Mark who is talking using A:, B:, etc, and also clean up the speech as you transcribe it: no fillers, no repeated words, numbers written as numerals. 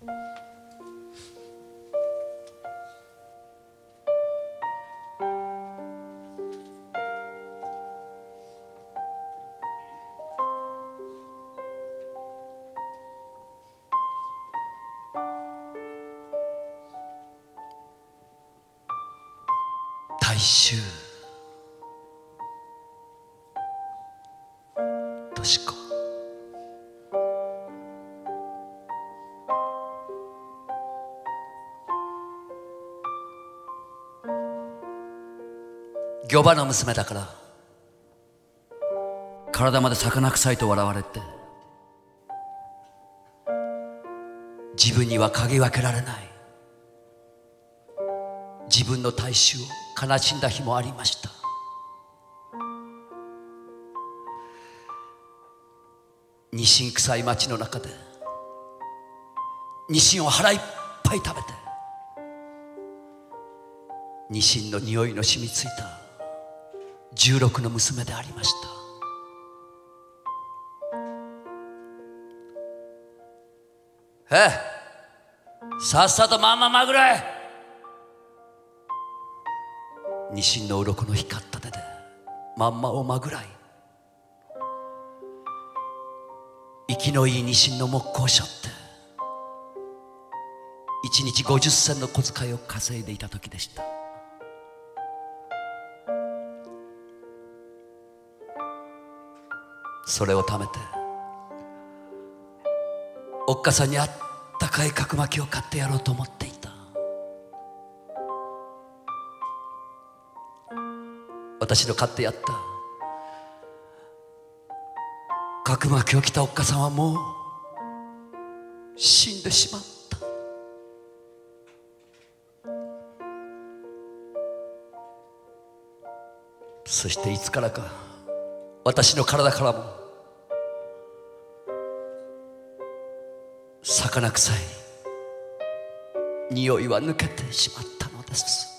A: 大衆としこ、漁場の娘だから体まで魚臭いと笑われて、自分には嗅ぎ分けられない、自分の体臭を悲しんだ日もありました。ニシン臭い街の中でニシンを腹いっぱい食べて、ニシンの匂いの染みついた16の娘でありました。さっさとまんままぐれ。ニシンの鱗の光った手でまんまをまぐらい、生きのいいニシンの木工をしょって1日50銭の小遣いを稼いでいた時でした。それを貯めておっかさんにあったかい角巻きを買ってやろうと思っていた。私の買ってやった角巻きを着たおっかさんはもう死んでしまった。そしていつからか私の体からも魚臭い匂いは抜けてしまったのです。